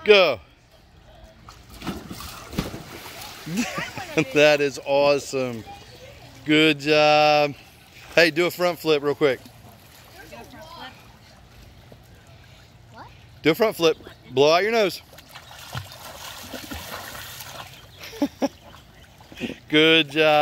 Go. That is awesome. Good job. Hey, do a front flip real quick. Do a front flip. Blow out your nose. Good job.